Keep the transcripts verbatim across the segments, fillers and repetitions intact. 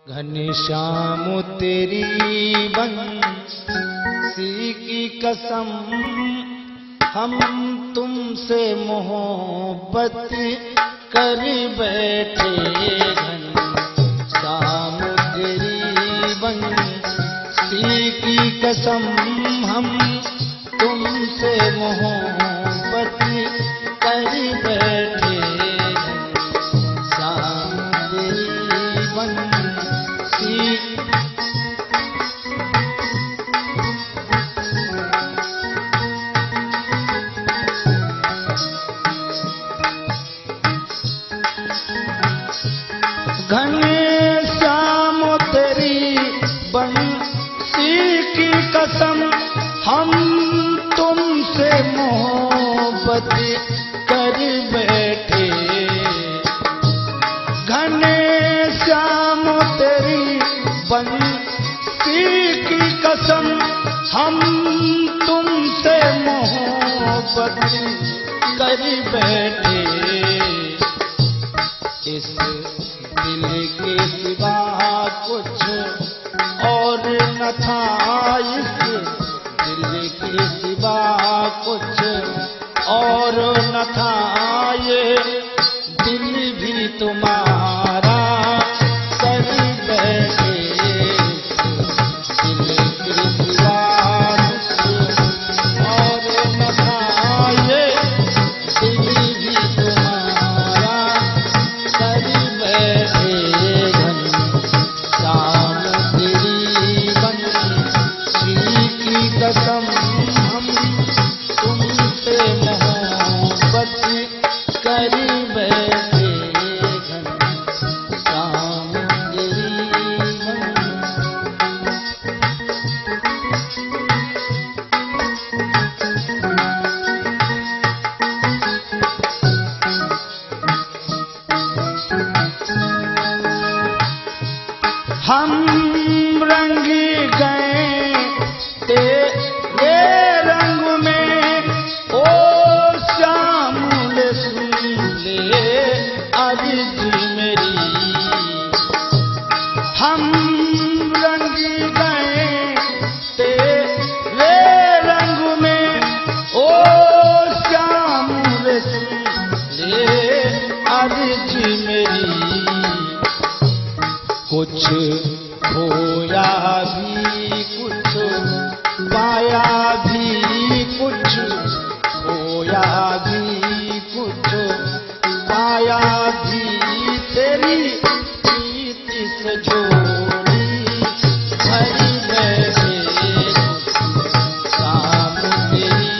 घनश्याम तेरी बंसी की कसम, हम तुमसे मोहब्बत कर बैठे। घनश्याम तेरी बंसी की कसम, हम तुमसे मोहब्बत कर बैठे। घनश्याम तेरी बंसी घनश्याम तेरी बंसी की कसम, हम तुमसे मोहब्बत कर बैठे। घनश्याम तेरी बंसी की कसम, हम तुमसे मोहब्बत कर बैठे। इस दिल के सिवा कुछ और न था, इस दिल के सिवा कुछ और न था, ये दिल भी तुम्हारा कर बैठे। दिल के सिवा कुछ और न था, ये दिल भी तुम्हारा कर बैठे। घनश्याम तेरी बंसी की कसम, हम तुमसे मोहब्बत कर बैठे। घनश्याम तेरी हम रंग गए तेरे रंग में, ओ श्याम ले सुन ले अर्ज मेरी। हम रंग गए तेरे रंग में, ओ श्याम ले सुन ले अर्ज मेरी। कुछ खोया भी कुछ पाया भी, कुछ खोया भी कुछ पाया भी, तेरी प्रीति से जोड़ी भर बैठे। घनश्याम तेरी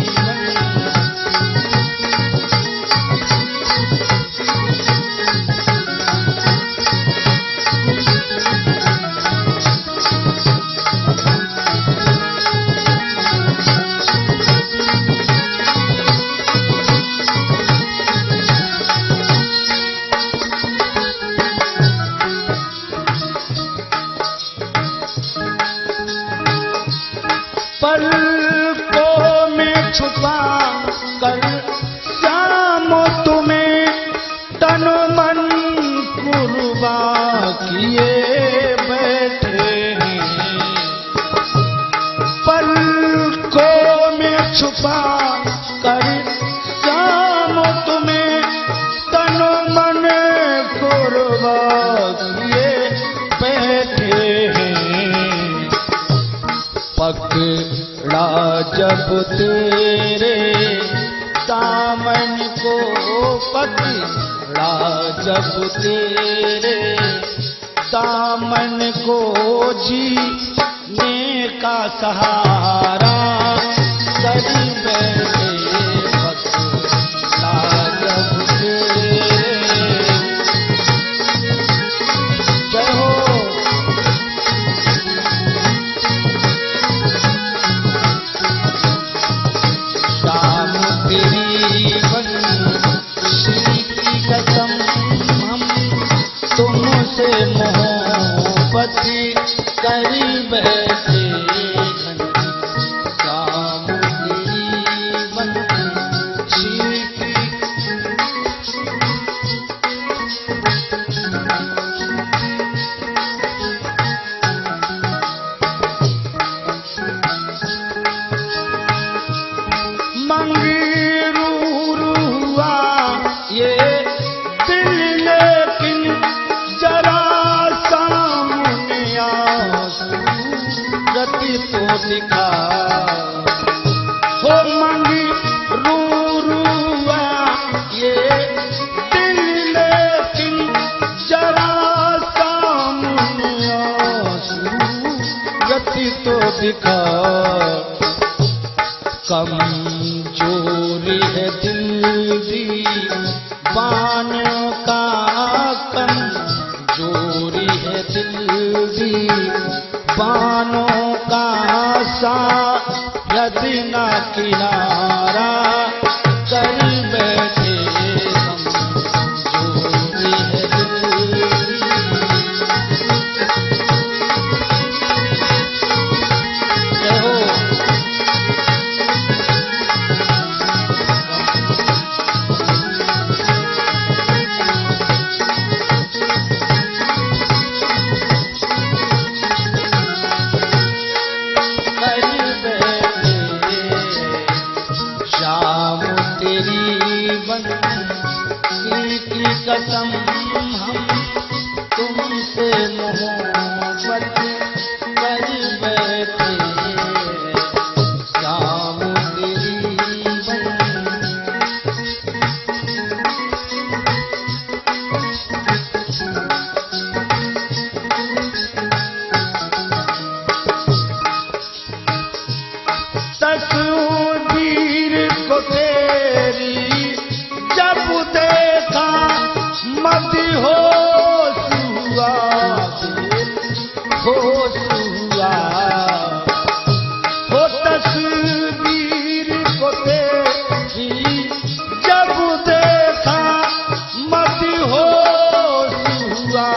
पलकों में छुपा कर श्याम तुम्हें तन मन कुर्बा किए बैठे हैं। पलकों में छुपा कर श्याम तुम्हें तन मन कुर्बा किए बैठे हैं। पकड़ा जब तेरे दामन को, पकड़ा जब तेरे दामन को, जीने का सहारा कर बैठे। पकड़ा जब तेरे जय हो तेरी बंसी की कसम, हम तुमसे मोहब्बत कर बैठे। दिखा कमजोरी है दिल दीवानों का, कमजोरी है दिल दीवानों का, शायद ना किनारा कर बैठे कमजोरी है दिल जय हो। शाम तेरी बंसी की कसम हम तुमसे मोहब्बत कर बैठे, शाम तेरी तस्वीर को तेरी जब देखा मदहोश हुआ, होश हुआ। वो तस्वीर को तेरी जब देखा मदहोश हुआ,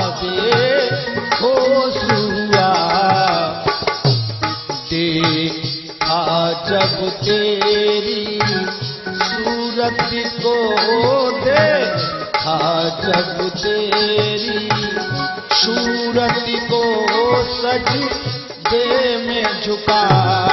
होश हुआ। देखा जब तेरी सूरत को, देखा जब तेरी सूरत को, सजदे में झुका